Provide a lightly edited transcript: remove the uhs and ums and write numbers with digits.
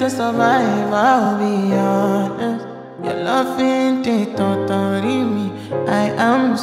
survive, I'll be honest. Your love ain't it, totally me. I am